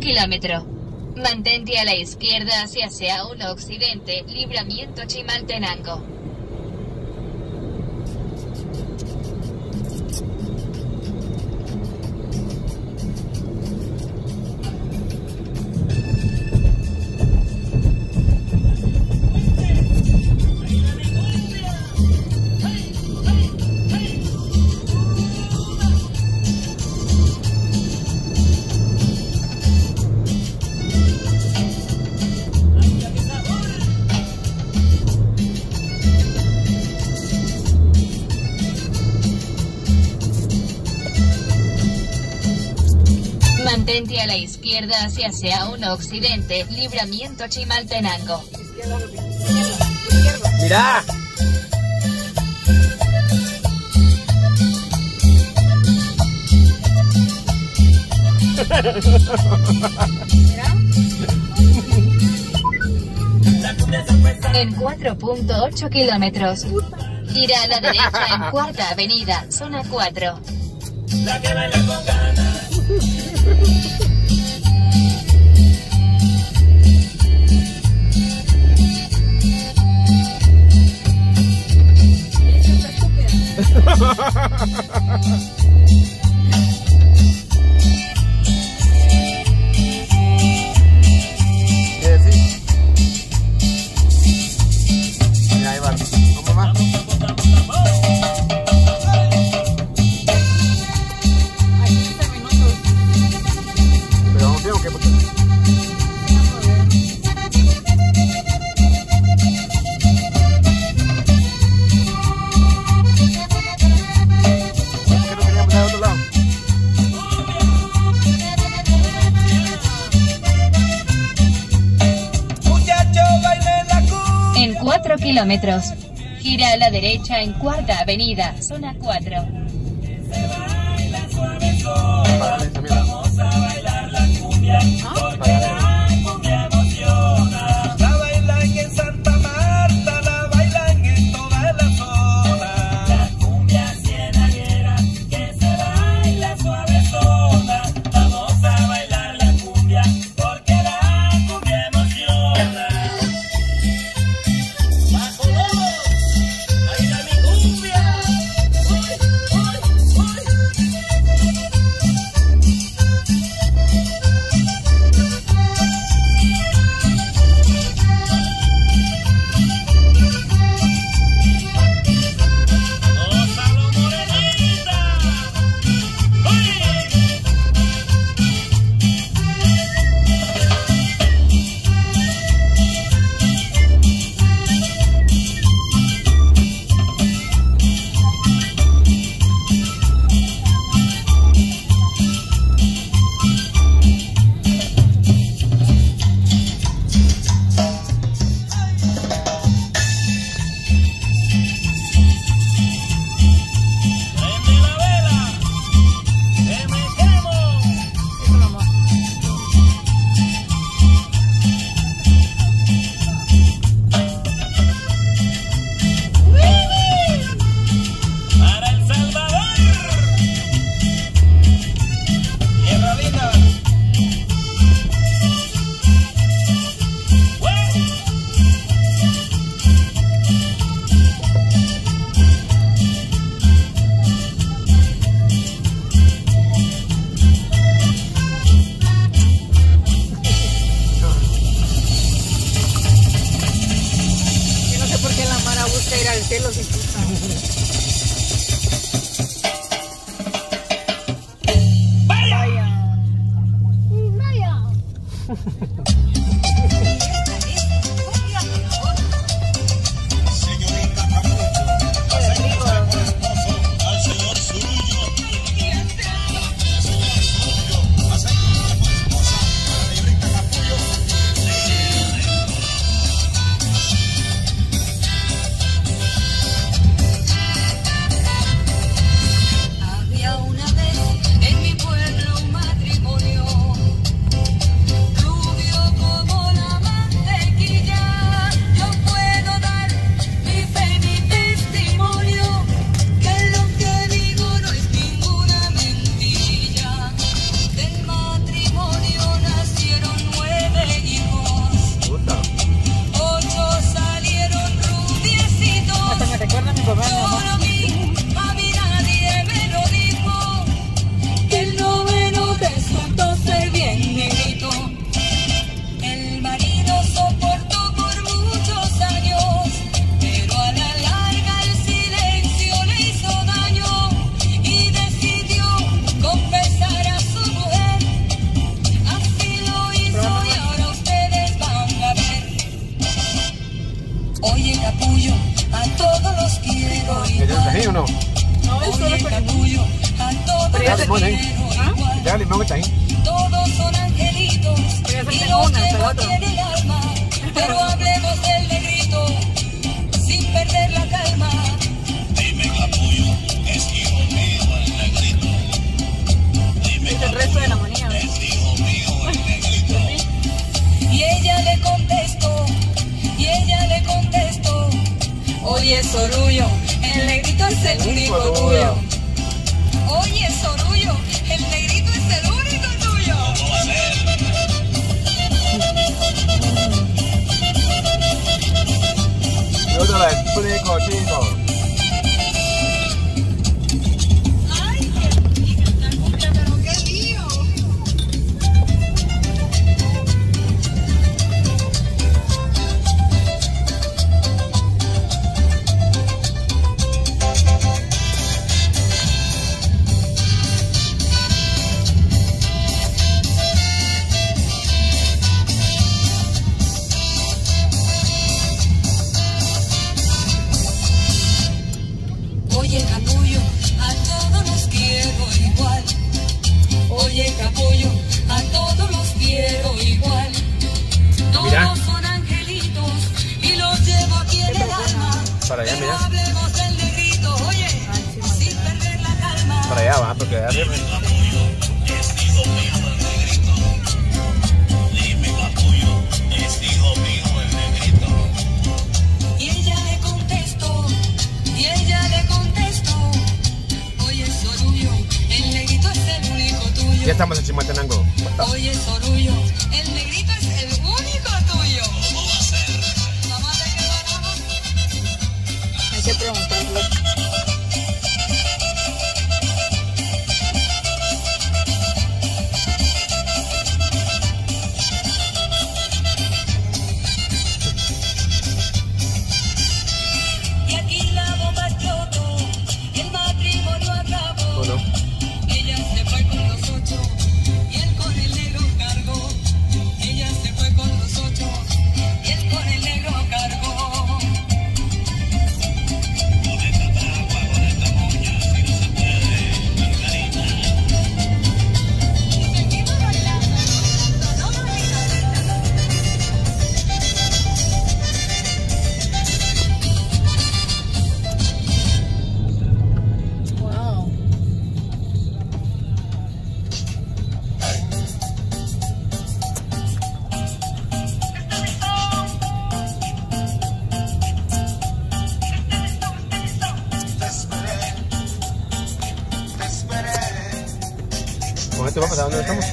kilómetro. Mantente a la izquierda hacia Seaún Occidente, libramiento Chimaltenango. Mantente a la izquierda hacia Seaún Occidente, libramiento Chimaltenango. ¡Mira! En 4.8 kilómetros. Gira a la derecha en Cuarta Avenida, zona 4. La que baila con ganas. ¿Qué decís? Mira, ahí va. ¿Cómo más? Pero vamos bien, ¿o qué? En 4 kilómetros. Gira a la derecha en Cuarta Avenida, zona 4. Vamos a bailar la cumbia, porque la cumbia emociona. La bailan en Santa Marta, la bailan en toda la zona. La cumbia cienaguera, que se baila suavezona. Vamos a bailar la cumbia, porque la cumbia emociona. ¡Bajo dos! ¡Baila mi cumbia! ¡Uy, uy, uy! ¡Gózalo, morenita! ¡Uy! ¡Prende la vela! ¡Que me quemo! ¡Para El Salvador! ¡Tierra linda! Yo no sé por qué la Mara busca ir al cielo sin puta. ¡Vaya! capullo, a todos los quiero ¿Quieres igual. tajín o no? No, es solo Oye, por capullo, a todos Pero ya los se pone ahí. quiero ¿Ah? igual. ¿Te da limón y tajín? Todos son angelitos Pero ya y se los una, hasta llevo el otro. aquí en el alma. Pero hablemos del negrito sin perder la calma. Dime capullo, es hijo mío el negrito. Dime Es el resto de la manía. ¿Ves? es hijo mío el negrito. Y ella le contestó, oye Sorullo, el negrito es el único tuyo. Oye Sorullo, el negrito es el único tuyo. ¿Cómo va a ser? Yo te la explico, chicos. Ay, qué linda cumbia, pero qué lío. Oye capullo, a todos los quiero igual. Oye capullo, a todos los quiero igual. Mira. Todos son angelitos y los llevo aquí en el alma. Para allá, Pero mira. hablemos del negrito, oye, sin perder la calma. Para allá va, porque de arriba. Es hijo mío el negrito. Dime capullo, es hijo mío el negrito. Y ella le contestó, oye Sorullo, el negrito es el único tuyo. Ya estamos en Chimaltenango. Oye Sorullo, el negrito es el único tuyo. ¿Cómo va a ser? Mamá, ¿de qué paramos? Hay que preguntarle. Y aquí la bomba explotó, y el matrimonio acabó. ¿O no? Ella se fue con los 8 y él con el negro cargó. Ella se fue con los 8 y él con el negro cargó. Con esta tragua, con esta moña, si no se puede, Margarita. Y seguimos bailando, no Wow. ¿Con esto vamos a dónde estamos?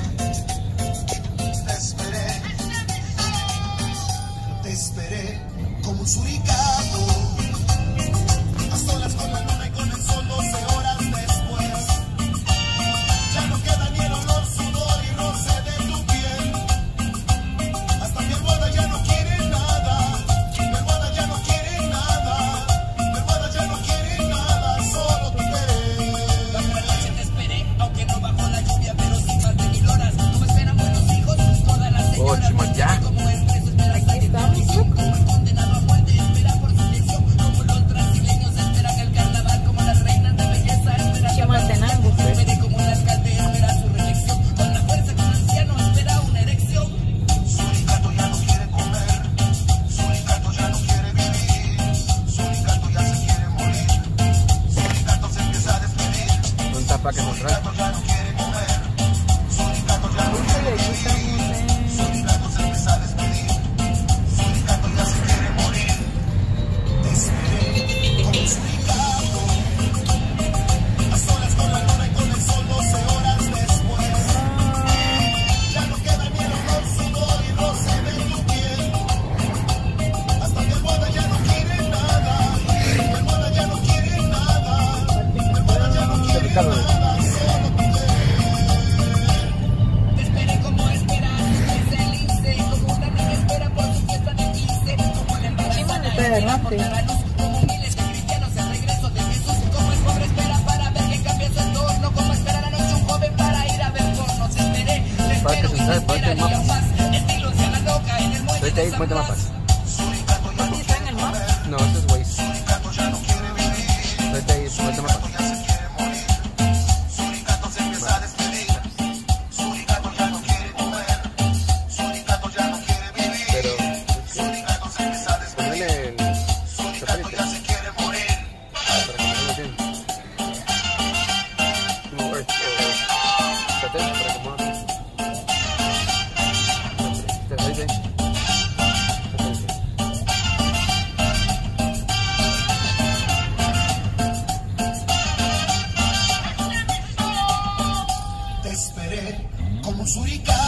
Te esperé como un suricato, a solas con la luna y con el sol 12 horas después. Ya no queda ni el olor, sudor y roce de tu piel. Hasta mi almohada ya no quiere nada, mi almohada ya no quiere nada, mi almohada ya no quiere nada, solo te esperé. te esperé, aunque no bajo la lluvia, pero sí más de 1000 horas. Como esperan buenos hijos, todas las Oh, Chimal, ya. como es preso, espera hasta que como el condenado a muerte espera por silencio, como los brasileños esperan el carnaval, como las reinas de belleza esperan Chimaltenango. espere como un alcalde espera su reelección, con la fuerza que un anciano espera una erección. Suricato ya no quiere comer, Suricato ya no quiere vivir, Suricato ya se quiere morir, Suricato se empieza a despedir, ¿Dónde está para que nos trae? Suricato ya no quiere comer, Suricato ya no Justo le quitamos Suricato se empieza a despedir, Suricato ya se quiere morir. Te esperé como un suricato, a solas con la luna y con el sol 12 horas después. Ya no queda ni el olor, sudor y roce de tu piel. Hasta mi almohada ya no quiere nada, mi almohada ya no quiere nada, mi almohada ya no quiere Ricardo. nada, solo tu Te esperé como esperar, es el lince, como una niña espera por su fiesta de 15, como la embarazada espera por dar a luz, como miles de cristianos el regreso de Jesús, como el pobre espera para ver que cambia su entorno, como espera la noche un joven para ir a ver porno. Te esperé, te Parque espero y te Central, Parque esperaría Mapas. más, estilos a la loca en el muelle Vete de ahí, San ponte Juan. mapas. Suricato ya no ¿Está en el mar? No, eso es Waze. Suricato ya no quiere vivir. Vete ahí, vete más. Suricato ya se quiere morir. Suricato se empieza a despedir. Suricato ya no quiere comer. Suricato ya no quiere vivir. Pero Suricato se empieza a despedir. ponele en Suricato ya se quiere morir. para que me lo bien. Como Earth o satélite para que mueva bien. Satélite. Satélite. Te esperé como un suricato.